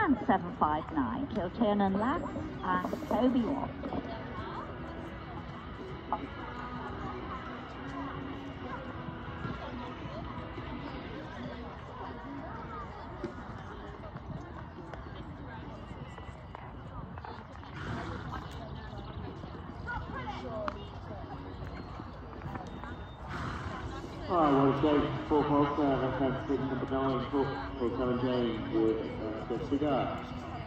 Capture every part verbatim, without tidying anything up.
and seven five nine, Kilternan Lass and Toby Watt. Oh, what a shame. Four poles there. That's had six, number nine, four, for Karen James with uh, the cigar.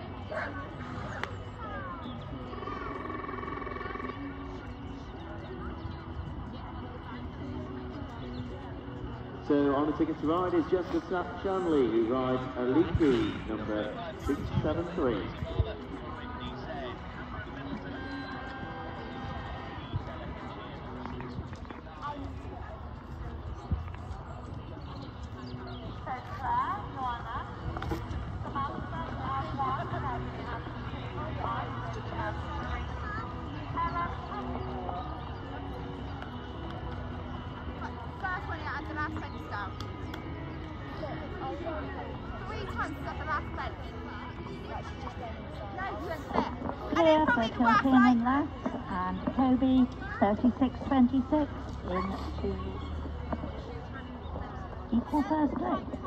So on the ticket to ride is Jessica Shanley, who rides Aliki, number six seven three. Clear for Kilternan Lass and Toby, thirty-six twenty-six, in to equal first place.